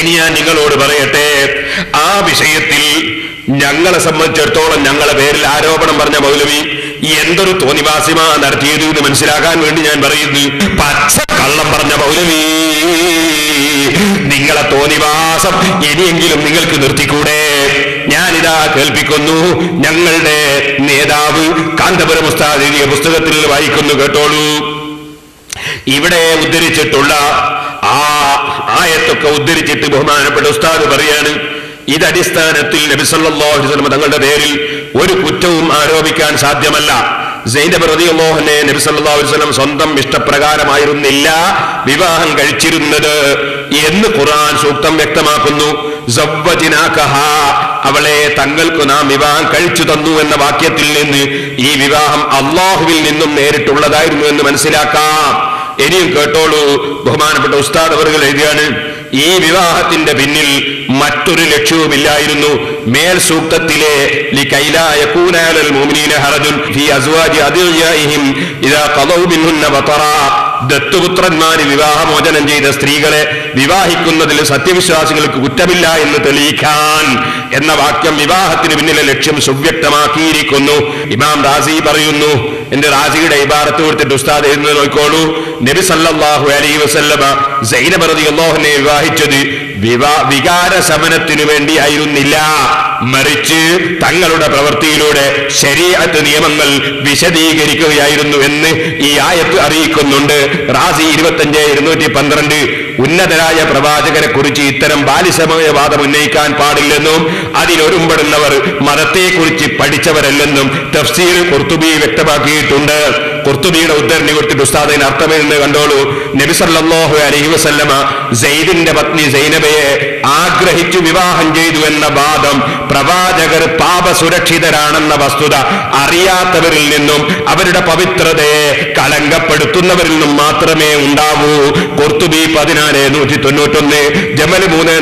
ഇനി ഞാൻ നിങ്ങളോട് പറയട്ടെ, ആ വിഷയത്തിൽ ഞങ്ങളെ സംബന്ധിച്ചിടത്തോളം ഞങ്ങളെ പേരിൽ ആരോപണം പറഞ്ഞ മൗലവി എന്തൊരു തോന്നിവാസിമാ നടത്തിയത് എന്ന് മനസ്സിലാക്കാൻ വേണ്ടി ഞാൻ പറയുന്നു. പച്ച കള്ളം പറഞ്ഞ മൗലവി, നിങ്ങളെ തോന്നിവാസം ഇനിയെങ്കിലും നിങ്ങൾക്ക് നിർത്തിക്കൂടെ? ഞാനിതാ കേൾപ്പിക്കുന്നു. ഞങ്ങളുടെ നേതാവ് കാന്തപുരം ഉസ്താദ് എഴുതിയ പുസ്തകത്തിൽ വായിക്കുന്നു, കേട്ടോളൂ. ഇവിടെ ഉദ്ധരിച്ചിട്ടുള്ള ആ ആയത്തൊക്കെ ഉദ്ധരിച്ചിട്ട് ബഹുമാനപ്പെട്ട ഉസ്താദ് പറയാണ്, ഇതടിസ്ഥാനത്തിൽ നബി സല്ലല്ലാഹു അലൈഹി വസല്ലം തങ്ങളുടെ പേരിൽ ഒരു കുറ്റവും ആരോപിക്കാൻ സാധ്യമല്ല. സൈനബ് റളിയല്ലാഹു അൻഹയെ നബി സല്ലല്ലാഹു അലൈഹി വസല്ലം സ്വന്തം ഇഷ്ടപ്രകാരമായിരുന്നില്ല വിവാഹം കഴിച്ചിരുന്നത് എന്ന് ഖുർആൻ സൂക്തം വ്യക്തമാക്കുന്നു. സവ്വജ്നാകഹാ, അവളെ തങ്ങൾക്ക് നാം വിവാഹം കഴിച്ചു തന്നു എന്ന വാക്യത്തിൽ നിന്ന് ഈ വിവാഹം അള്ളാഹുവിൽ നിന്നും നേരിട്ടുള്ളതായിരുന്നു എന്ന് മനസ്സിലാക്കാം. ഇനിയും കേട്ടോളൂ, ബഹുമാനപ്പെട്ട ഉസ്താദ് അവറുകൾ എഴുതിയാണ്, ഈ വിവാഹത്തിന്റെ പിന്നിൽ മറ്റൊരു ലക്ഷ്യവുമില്ലായിരുന്നു. മേൽ സൂക്തത്തിലെ ലികൈലാ യകൂന അലൽ മുഅ്മിനീന ഹറജുൻ ഫീ അസ്വാജി അദിയാഇഹിം ഇദാ ഖദൗ മിൻഹുന്ന വതറാ, ദത്തുപുത്രന്മാര് വിവാഹമോചനം ചെയ്ത സ്ത്രീകളെ വിവാഹിക്കുന്നതിൽ സത്യവിശ്വാസികൾക്ക് കുറ്റമില്ല എന്ന് തെളിയിക്കാൻ എന്ന വാക്യം വിവാഹത്തിന് പിന്നിലെ ലക്ഷ്യം സുവ്യക്തമാക്കിയിരിക്കുന്നു. ഇമാം റാസി പറയുന്നു, എന്റെ റാസിയുടെ ഇബാറത്ത് കൊടുത്തിട്ട് ഉസ്താദ് എഴുതുന്നത് നോക്കിക്കോളൂ. നബി സല്ലല്ലാഹു അലൈഹി വസല്ലമ സൈനബ് റളിയല്ലാഹു അൻഹയെ വിവാഹിച്ചത് വികാര ശമനത്തിനു വേണ്ടിയായിരുന്നില്ല, മറിച്ച് തങ്ങളുടെ പ്രവൃത്തിയിലൂടെ ശരീഅത്ത് നിയമങ്ങൾ വിശദീകരിക്കുകയായിരുന്നു എന്ന് ഈ ആയത്ത് അറിയിക്കുന്നുണ്ട്. റാസി 25/212 ഉന്നതരായ പ്രവാചകരെ കുറിച്ച് ഇത്തരം ബാലിശമായ വാദം ഉന്നയിക്കാൻ പാടില്ലെന്നും അതിലൊരുമ്പെടുന്നവർ മതത്തെക്കുറിച്ച് പഠിച്ചവരല്ലെന്നും തഫ്സീർ ഖുർത്തുബി വ്യക്തമാക്കിയിട്ടുണ്ട്. ഖുർത്തുബിയുടെ ഉദ്ധരണി കൊടുത്തിട്ട് ഉസ്താദിന് അർത്ഥമെന്ന് കണ്ടോളൂ. നബി സല്ലല്ലാഹു അലൈഹി വസല്ലമ സൈദിന്റെ പത്നി സൈനബയെ ആഗ്രഹിച്ചു വിവാഹം ചെയ്തു എന്ന വാദം പ്രവാചകർ പാപസുരക്ഷിതരാണെന്ന വസ്തുത അറിയാത്തവരിൽ നിന്നും അവരുടെ പവിത്രതയെ കളങ്കപ്പെടുത്തുന്നവരിൽ നിന്നും മാത്രമേ ഉണ്ടാവൂ. ഖുർത്തുബി 1491, ജമൽ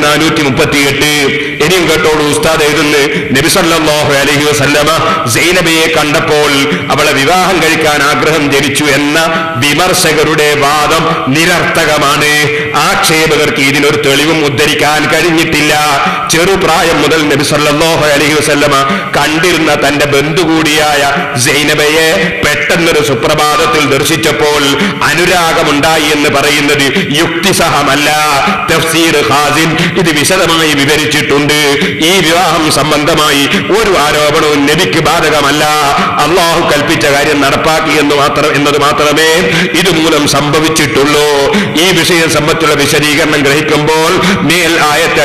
3438. ഇനിയും കേട്ടോളൂ, ഉസ്താദ് എഴുതുന്നു, നബി സല്ലല്ലാഹു അലൈഹി വസല്ലമ സൈനബയെ കണ്ടപ്പോൾ അവളെ വിവാഹം കഴിക്കാൻ ആഗ്രഹം ജനിച്ചു എന്ന വിമർശകരുടെ വാദം നിരർത്ഥകമാണ്. ആക്ഷേപകർക്ക് ഇതിനൊരു തെളിവും ഉദ്ധരിക്കാൻ കഴിഞ്ഞിട്ടില്ല. ചെറുപ്രായം മുതൽ നബി സല്ലല്ലാഹു അലൈഹി വസല്ലമ കണ്ടിരുന്ന തന്റെ ബന്ധു കൂടിയായ സൈനബയെ പെട്ടെന്നൊരു സുപ്രഭാതത്തിൽ ദർശിച്ചപ്പോൾ അനുരാഗമുണ്ടായി എന്ന് പറയുന്നത് യുക്തിസഹമല്ല. തഫ്സീർ ഖാസിൻ ഇത് വിശദമായി വിവരിച്ചിട്ടുണ്ട്. ഈ വിവാഹം സംബന്ധമായി ഒരു ആരോപണവും നബിക്ക് ബാധകമല്ല. അള്ളാഹു കൽപ്പിച്ച കാര്യം നടപ്പാക്കി എന്നത് മാത്രമേ ഇതുമൂലം സംഭവിച്ചിട്ടുള്ളൂ. ഈ വിഷയം സംബന്ധിച്ചുള്ള വിശദീകരണം ഗ്രഹിക്കുമ്പോൾ മേൽ ആയത്തെ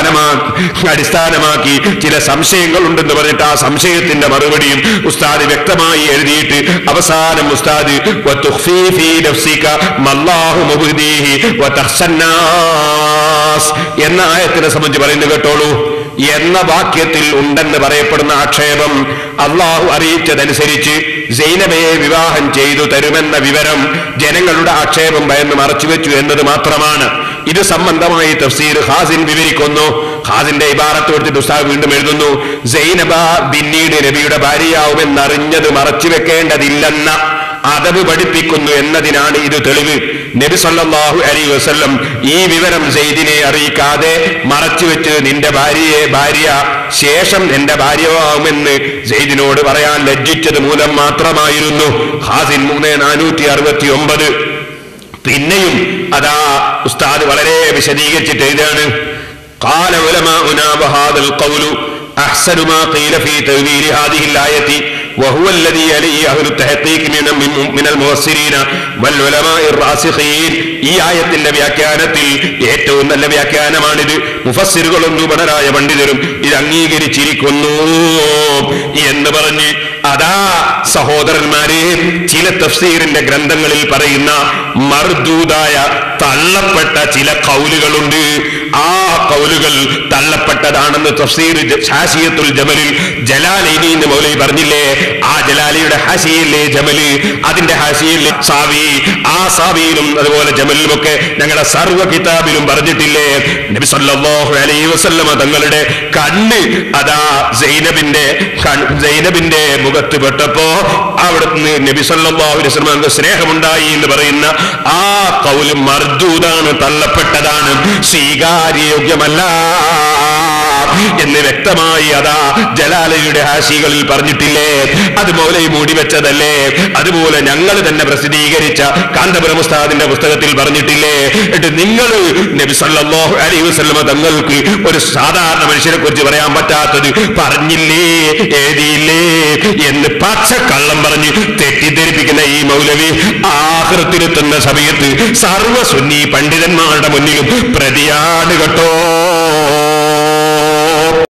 അടിസ്ഥാനമാക്കി ചില സംശയങ്ങൾ ഉണ്ടെന്ന് പറഞ്ഞിട്ട് ആ സംശയത്തിന്റെ മറുപടിയും ഉസ്താദ് വ്യക്തമായി എഴുതിയിട്ട് അവസാനം ഉസ്താദ് വതുഖ്ഫീ ഫീ നഫ്സിക മല്ലാഹു മുബ്ദീഹി വതഖ്ശന്നാസ് എന്ന ആയത്തിനെ സംബന്ധിച്ച് പറയുന്നത് കേട്ടോളൂ. എന്ന വാക്യത്തിൽ ഉണ്ടെന്ന് പറയപ്പെടുന്ന ആക്ഷേപം അള്ളാഹു അറിയിച്ചതനുസരിച്ച് സൈനബയെ വിവാഹം ചെയ്തു തരുമെന്ന വിവരം ജനങ്ങളുടെ ആക്ഷേപം ഭയന്ന് മറച്ചുവെച്ചു എന്നത് മാത്രമാണ്. ഇത് സംബന്ധമായി തഫ്സീർ ഖാസിൻ വിവരിക്കുന്നു. ഖാസിന്റെ ഇബാറത്ത് കൊടുത്തിട്ട് ഉസ്താദ് വീണ്ടും എഴുതുന്നു, സൈനബ പിന്നീട് നബിയുടെ ഭാര്യയാവുമെന്നറിഞ്ഞത് മറച്ചുവെക്കേണ്ടതില്ലെന്ന അതവ് പഠിപ്പിക്കുന്നു എന്നതിനാണ് ഇത് തെളിവ്. നബി സല്ലല്ലാഹു അലൈഹി വസല്ലം ഈ വിവരം സൈദിനെ അറിയിക്കാതെ മറച്ചുവെച്ച് നിന്റെ ഭാര്യ ശേഷം എന്റെ ഭാര്യയാവുമെന്ന് സൈദിനോട് പറയാൻ ലജ്ജിച്ചത് മൂലം മാത്രമായിരുന്നു. ഖാസിൻ 3469. പിന്നെയും അതാ ഉസ്താദ് വളരെ വിശദീകരിച്ചിട്ട് എഴുതാണ്, ഖാല ഉലമാഉനാ വഹാദൽ ഖൗലു അഹ്സനു മാ ഖീല ഫീ തഅ്വീൽ ഹാദിഹിൽ ആയതി وهو الذي عليه أهل التحقيق من المفسرين والعلماء الراسخين. ഈ ആയത്തിന്റെ വ്യാഖ്യാനത്തിൽ ഏറ്റവും നല്ല വ്യാഖ്യാനമാണിത്. മുഫസ്സിറുകളും നിപുണരായ പണ്ഡിതരും ഇത് അംഗീകരിച്ചിരിക്കുന്നു എന്ന് പറഞ്ഞ് അതാ സഹോദരന്മാരെ, ചില തഫ്സീറിന്റെ ഗ്രന്ഥങ്ങളിൽ പറയുന്ന മർദൂദായ തള്ളപ്പെട്ട ചില ഖൗലുകളുണ്ട്. ആ ഖൗലുകൾ കൗലുകൾ തള്ളപ്പെട്ടതാണെന്ന് തഫ്സീർ ഹാസിയത്തുൽ ജമലിൽ ജലാലൈനി എന്ന് മൗലവി പറഞ്ഞില്ലേ? ആ ജലാലിയുടെ ഹാസിയയിലെ ജമല്, അതിന്റെ ഹാസിയയിലെ സാവി, ആ സാവിയിലും അതുപോലെ ജമലിലുമൊക്കെ ഞങ്ങളുടെ സർവ്വ കിതാബിലും പറഞ്ഞിട്ടില്ലേ? നബി സല്ലല്ലാഹു അലൈഹി വസല്ലമ തങ്ങളുടെ കണ്ണ് അതാ സൈനബിന്റെ മുഖത്ത് പെട്ടപ്പോ അവിടുന്ന് നബി സല്ലല്ലാഹു അലൈഹി വസല്ലമക്ക് സ്നേഹമുണ്ടായി എന്ന് പറയുന്ന ആ ഖൗല് മർദൂദാണ്, തള്ളപ്പെട്ടതാണ്, സ്വീകാര്യോഗ്യമല്ല എന്ന് വ്യക്തമായി അതാ ജലാലയുടെ ഹാഷികളിൽ പറഞ്ഞിട്ടില്ലേ? അത് മൗലവി മൂടി വെച്ചതല്ലേ? അതുപോലെ ഞങ്ങൾ തന്നെ പ്രസിദ്ധീകരിച്ച കാന്തപുരം ഉസ്താദിന്റെ പുസ്തകത്തിൽ പറഞ്ഞിട്ടില്ലേ? എന്നിട്ട് നിങ്ങൾ നബി സല്ലല്ലാഹു അലൈഹി വസല്ലമ തങ്ങൾക്ക് ഒരു സാധാരണ മനുഷ്യനെ കുറിച്ച് പറയാൻ പറ്റാത്തത് പറഞ്ഞില്ലേ, എഴുതിയില്ലേ എന്ന് പച്ചക്കള്ളം പറഞ്ഞ് തെറ്റിദ്ധരിപ്പിക്കുന്ന ഈ മൗലവി ആഖിറത്തിലെത്തുന്ന സമയത്ത് സർവ്വ സുന്നി പണ്ഡിതന്മാരുടെ മുന്നിലും പ്രതിയാണ് കേട്ടോ.